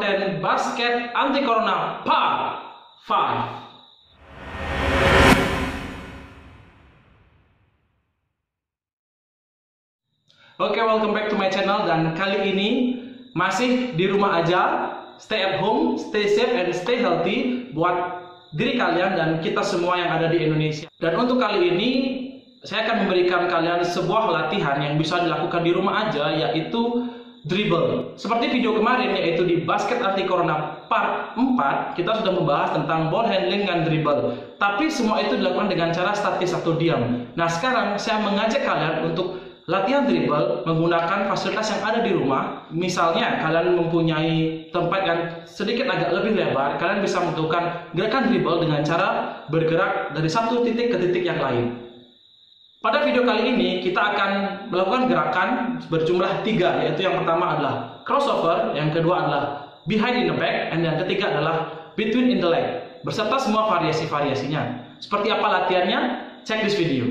konten basket anti corona part 5. Oke, welcome back to my channel, dan kali ini masih di rumah aja, stay at home, stay safe and stay healthy buat diri kalian dan kita semua yang ada di Indonesia. Dan untuk kali ini saya akan memberikan kalian sebuah latihan yang bisa dilakukan di rumah aja, yaitu dribble. Seperti video kemarin, yaitu di basket anti corona part 4, kita sudah membahas tentang ball handling dan dribble. Tapi semua itu dilakukan dengan cara statis atau diam. Nah, sekarang saya mengajak kalian untuk latihan dribble menggunakan fasilitas yang ada di rumah. Misalnya kalian mempunyai tempat yang sedikit agak lebih lebar, kalian bisa melakukan gerakan dribble dengan cara bergerak dari satu titik ke titik yang lain. Pada video kali ini kita akan melakukan gerakan berjumlah 3, yaitu yang pertama adalah crossover, yang kedua adalah behind in the back, dan yang ketiga adalah between in the leg, beserta semua variasi-variasinya. Seperti apa latihannya? Check this video.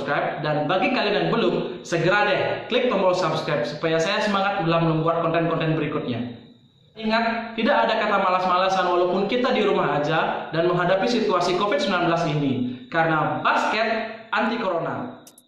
subscribe, dan bagi kalian yang belum, segera deh klik tombol subscribe supaya saya semangat dalam membuat konten-konten berikutnya. Ingat, tidak ada kata malas-malasan walaupun kita di rumah aja dan menghadapi situasi COVID-19 ini, karena basket anti corona.